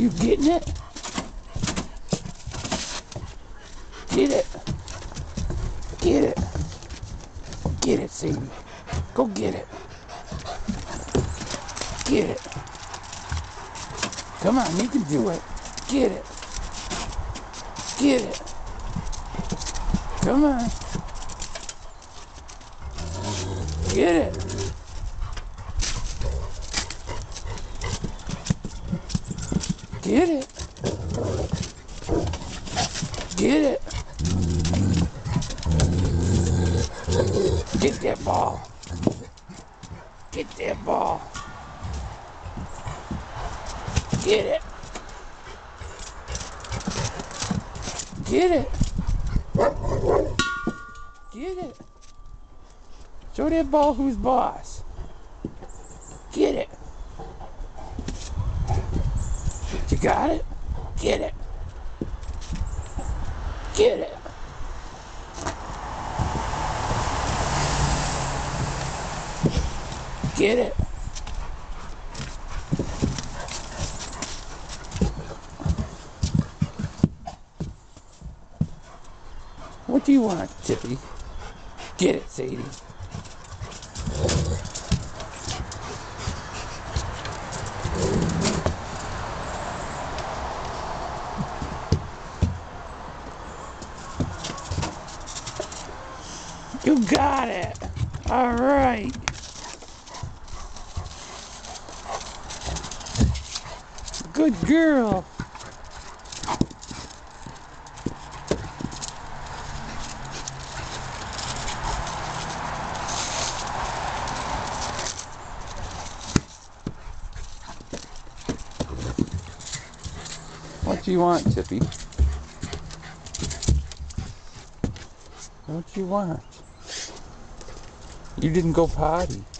you getting it? Get it. Get it. Get it, Sadie. Go get it. Get it. Come on, you can do it. Get it. Get it. Come on. Get it. Get it. Get it. Get that ball. Get that ball. Get it. Get it. Get it. Show that ball who's boss. Get it. You got it? Get it. Get it. Get it. What do you want, Tippy? Get it, Sadie. You got it. All right. Good girl. What do you want, Tippy? What do you want? You didn't go potty.